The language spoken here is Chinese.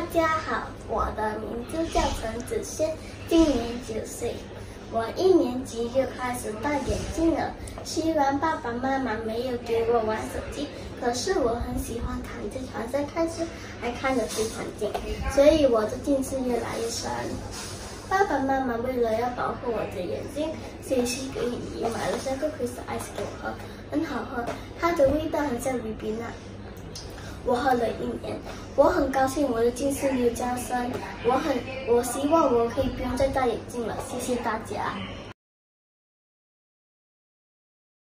家好，我的名字叫陈子轩，今年9岁。我1年级就开始戴眼镜了。虽然爸爸妈妈没有给我玩手机，可是我很喜欢看着传在看书，还看得非常近，所以我的近视越来越深。爸爸妈妈为了要保护我的眼睛，所以去给姨姨买了3个 Crystal Ice 给我喝，很好喝，它的味道很像绿冰啊。我喝了1年，我很高兴我的近视没有加深，我希望我可以不用再戴眼镜了，谢谢大家。